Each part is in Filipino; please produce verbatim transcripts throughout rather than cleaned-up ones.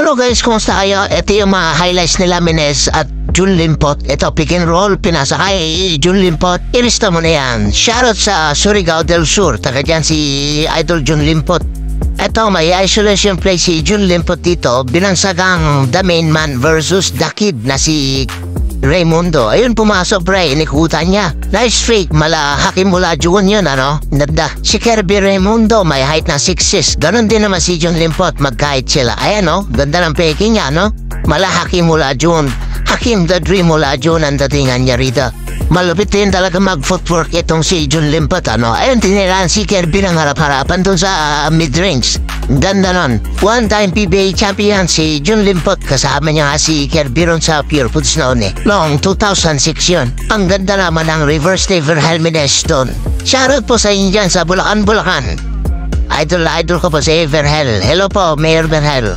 Hello guys, kumusta kayo? Ito yung mga highlights nila Meneses at Jun Limpot. Ito, pick and roll, pinasa kay Jun Limpot. Ilista mo na yan. Shoutout sa Surigao del Sur. Taga dyan si Idol Jun Limpot. Ito, may isolation play si Jun Limpot dito. Binansagang the main man versus the kid na si Raymundo. Ayun, pumasok pre, inikutan niya. Nice fake, mala hakim mula Jun yun, ano? Nada. Si Kirby Raymundo, may height na six six. Ganon din naman si Jun Limpot, magkahit sila. Ayan, no? Ganda ng peking niya, no? Mala hakim mula Jun. Hakim the Dream mula Jun ang datingan niya rito. Malupit din talaga mag-footwork itong si Jun Limpot, ano? Ayun, tinilaan si Kirby ng harap-harapan dun sa uh, mid-range. Ganda nun. One-time P B A champion si Jun Limpot. Kasama niya nga si Kirby ron sa Pure Foods noon eh. Noong two thousand six yun. Ang ganda naman ng reverse ni Vergel.Meneses doon. Shoutout po sa inyo dyan sa Bulacan, Bulacan. Idol-idol ko po si Vergel. Hello po, Mayor Vergel.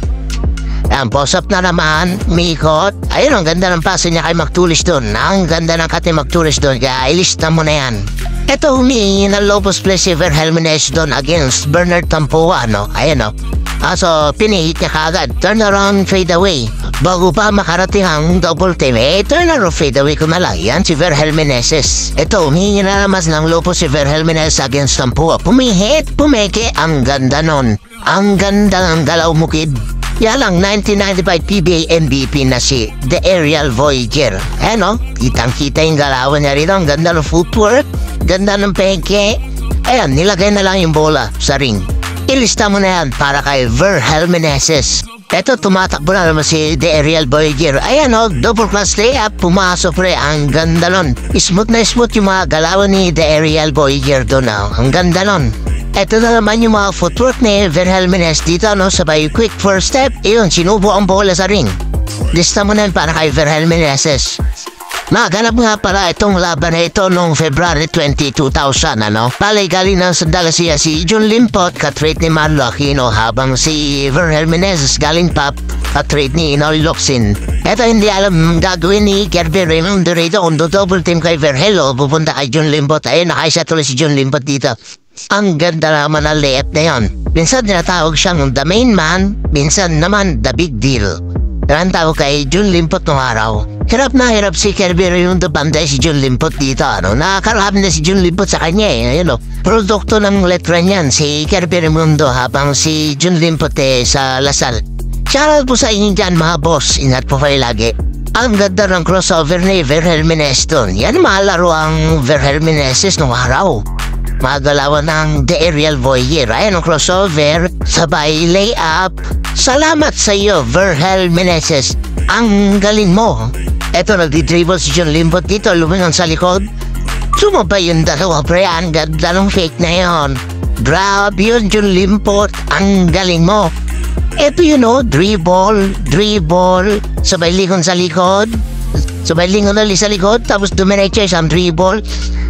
Ang post-up na naman, Mikot. Ayun, ang ganda ng pasa niya kay Magtulis doon. Ang ganda ng kati Magtulis doon. Kaya ilista mo na yan. Ito, humingi ng low post play si Vergel.Meneses doon against Bernard Tampua, no? Ayan, no? Ah, so, pinihit niya kagad. Turn around, fade away. Bago pa makarating ang double team, eh, turn around, fade away ko na lang. Yan si Vergel.Meneses. Ito, humingi na naman ng low post si Vergel.Meneses against Tampua. Pumihit, pumeke. Ang ganda nun. Ang ganda ng galaw mo, kid. Yan ang nineteen ninety-five P B A M V P na si The Aerial Voyager. Eh no, kitang-kita yung galawan niya rito. Ang ganda ng footwork, ganda ng peke. Ayan, nilagay na lang yung bola sa ring. Ilista mo na yan para kay Vergel.Meneses. Eto, tumatakbo na naman si The Aerial Voyager. Ayan o, double class layup, pumasok pre. Ang ganda nun. Smooth na smooth yung mga galawan ni The Aerial Voyager doon. Oh. Ang ganda nun. Ito na naman yung mga footwork ni Vergel.Meneses dito, no? Sabay quick first step. Iyon, sinubo ang bola sa ring. Lista mo na yun para kay Vergel.Meneses. Naganap nga pala itong laban na ito noong February twentieth, two thousand, ano? Palay galing ng Sandalasiya si Jun Limpot, katrade ni Marlo Aquino, habang si Vergel.Meneses galing pa katrade ni Inoy Locsin. Ito hindi alam gagawin ni Kirby Raymundo rito kung double team kay Vergel o pupunta kay Jun Limpot. Ayun, nakaisa tuloy si Jun Limpot dito. Ang ganda naman ang layup na yun. Minsan tinatawag siyang the main man, minsan naman the big deal. Yan tawag kay Jun Limpot nung araw. Hirap na hirap si Kirby Raymundo banday si Jun Limpot dito, ano? Nakakarap na si Jun Limpot sa kanya eh. Ayun, no? Produkto ng letra niyan si Kirby Raymundo habang si Jun Limpot eh sa Lasal. Shoutout po sa inyo dyan mga boss. Ingat po kayo lagi. Ang ganda ng crossover ni Vergel.Meneses doon. Yan malaro ang Vergel.Meneses nung araw. Magalawan ng The Aerial Voyager. Ayan ang crossover, sabay layup. Salamat sa iyo, Vergel.Meneses. Ang galing mo. Eto, nagdi-dribble si Jun Limpot dito, lumingon sa likod. Sumabay yung dalawa, pre. Ang ganda ng fake na yon. Grab yun, Jun Limpot. Ang galing mo. Eto yun, no? Dribble, dribble. Sabay lingon sa likod. Sabay lingon ulit sa likod, tapos dumiretso isang dribble.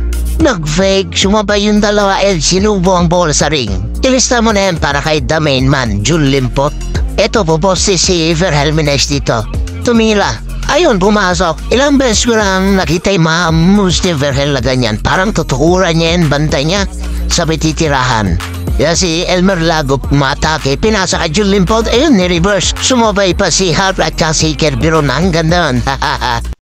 Nag-fake, sumabay yung dalawa at sinubo ang bola sa ring. Ilista mo na yan para kay the main man, Jun Limpot. Eto po po si si Vergel.Meneses dito. Tumila. Ayun, pumasok. Ilang beses ko lang nakita yung mga moves ni Vergel na ganyan. Parang tutukuran niya yung bantay niya. Sabay titirahan. Kaya si Elmer Lago pumatake. Pinasa kay Jun Limpot. Ayun, ni-reverse. Sumabay pa si Harp at si Kirby ron. Ang ganda.